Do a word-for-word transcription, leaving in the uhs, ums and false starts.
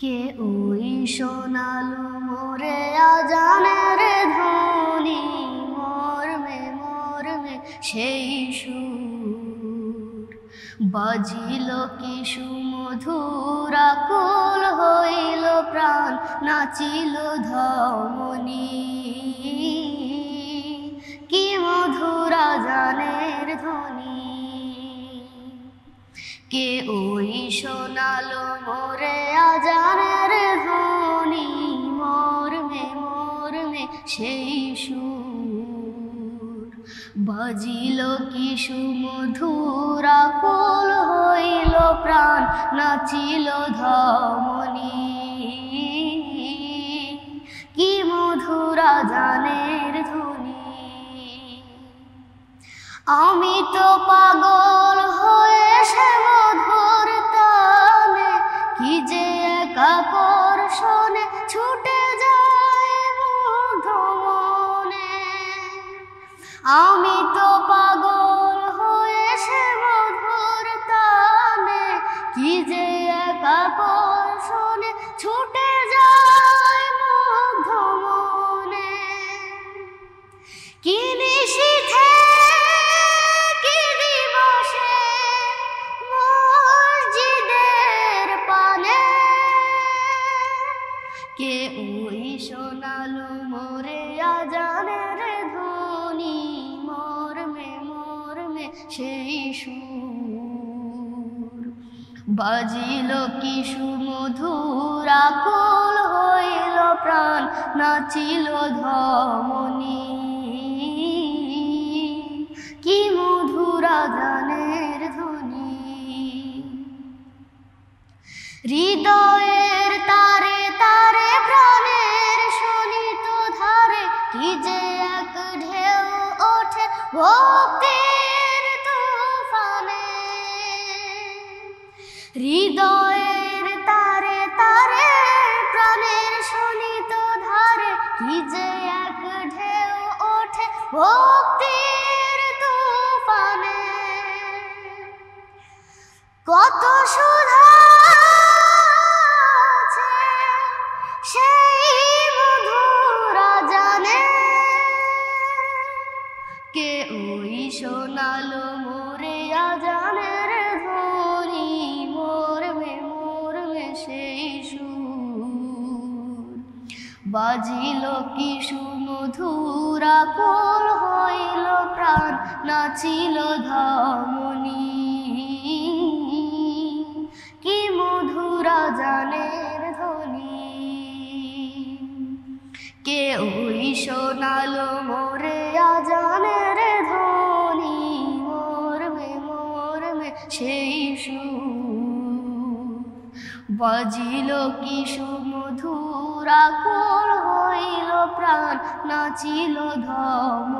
কে ওই শোনালো মোরে আজানের ধ্বনি, মর্মে মর্মে সেই সুর বাজিল কি সুমধুর, আকুল হইল প্রাণ, নাচিল ধমনী। কি মধুর আজানের ধ্বনি, কে ওই শোনালো মোরে আজানের ধ্বনি, মর্মে মর্মে সেই সুর বাজিল কি সুমধুর, আকুল হইল প্রাণ, নাচিল ধমনী। কি মধুর আজানের ধ্বনি, আমি তো পাগল হয়ে সে মধুর তালে, কি যে এক আকর্ষণে ছুটে যায় মুগ্ধ মনে। আমি তো পাগল হয়ে সে মধুর তালে, কি যে এক আকর্ষণে ছুটে যায় মুগ্ধ মনে। কি নিশীথে কি দিবসে মসজিদের পানে, কে ওই শোনালো মোরে আজানের ধ্বনি, মর্মে মর্মে সেই সুর বাজিল কি সুমধুর, আকুল হইল প্রাণ, নাচিল ধমনী। কি মধুর আজানের ধ্বনি, হৃদয়ের তারে তারে প্রাণের শোনিত ধারে, কি যে এক ঢেউ ওঠে ভক্তির তুফানে। হৃদয়ের তারে তারে প্রাণের শোনিত ধারে, কি যে এক ঢেউ ওঠে ভক্তির তুফানে। কত সুধা আছে সেই মধুর আজানে, কে ওই শোনালো মোরে আজানের ধ্বনি, মর্মে মর্মে সেই সুর বাজিল কি সুমধুর, আকুল হইল প্রাণ, নাচিল ধমনী। কি মধুর আজানের ধ্বনি, কে ওই শোনালো মোরে আজানের ধ্বনি, মর্মে মর্মে সেই সুর বাজিল কি সুমধুর, আকুল হইল প্রাণ, নাচিল ধমনী।